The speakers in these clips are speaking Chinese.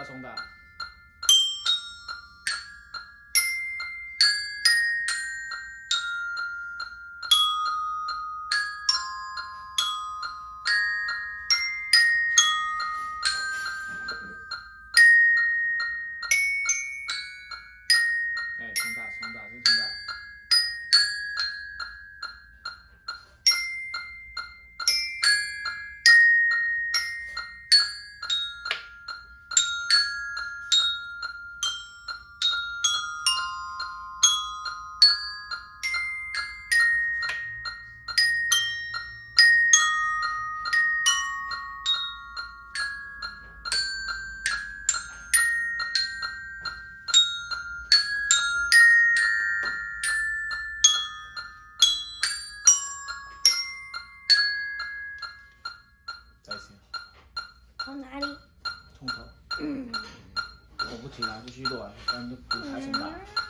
中打。哎，重打，重打，真重打。 再一次。 从哪里？ 从头。我不停啊，继续录啊，不然就不太重打。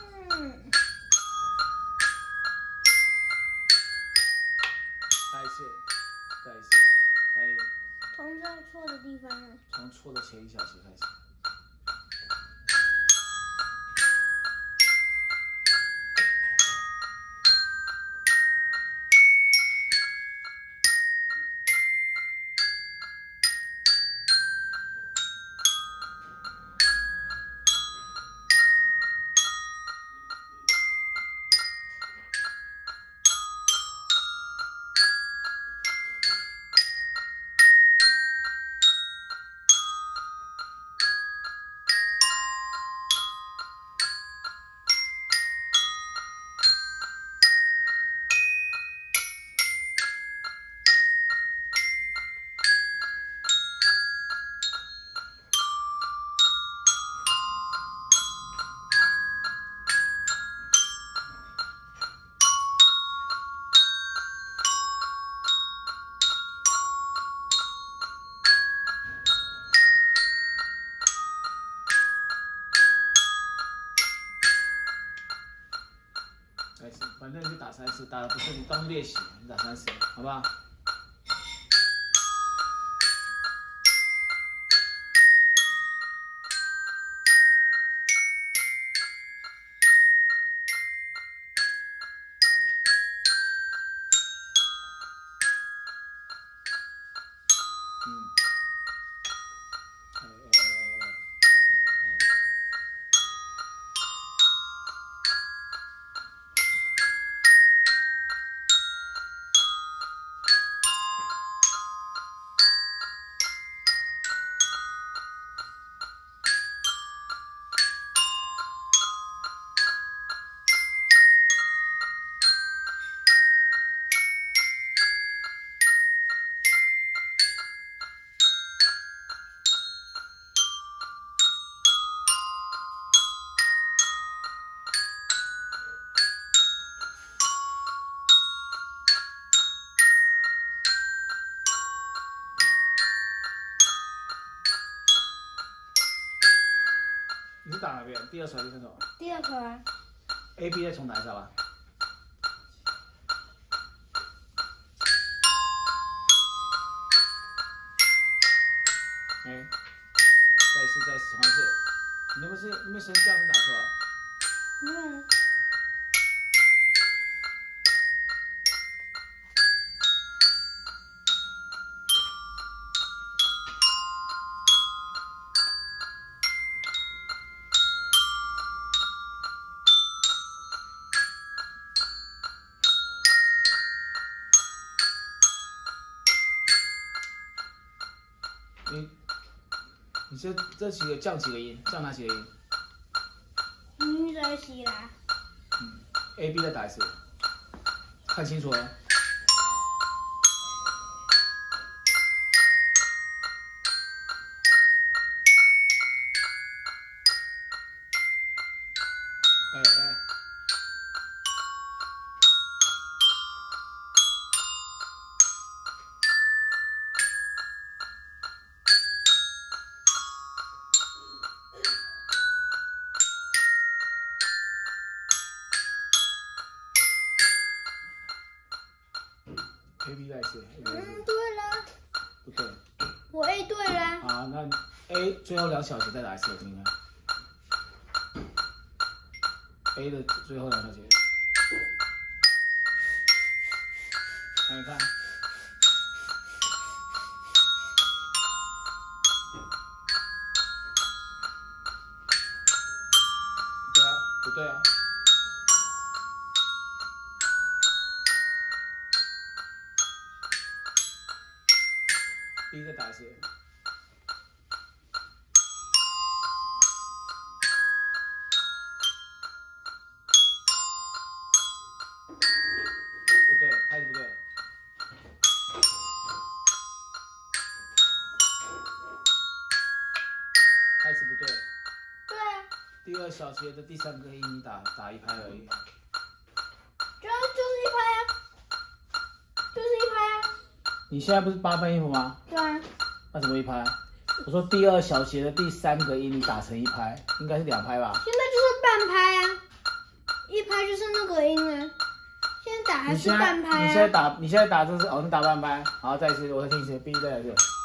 再一次，再一次，再。 从最错的地方呢？ 从错的前1小时开始。 反正你就打3次，打的不是你当练习，你打3次，好不好？你是打哪边？第2手还是第3手？ 第2手啊。 A、B 再重打一下吧。哎，再一次，再一次，重一次。你有没有升降声打错？ 没有。 你这几个降几个音？降哪几个音？ 咪在一起啦。 A、B 再打一次，看清楚哦。哎。 A B 再一次， 对了。 不对。 我 A 对啦。 好，那 A 最后2小节再打一次，我听听看。A 的最后2小节，看一看。对啊，不对啊。B 再打一次。不对，拍子不对。拍子不对。 对啊。 第2小节的第3个音你打1拍而已。 就是1拍啊，就是1拍啊。 你现在不是8分音符吗？ 对啊。 那怎么1拍？我说第2小节的第3个音你打成1拍，应该是2拍吧？ 现在就是半拍啊，1拍就是那个音啊。现在打还是半拍啊。 你现在打这是哦，你打半拍。好，再一次，我再听一次 ，B 再来一次。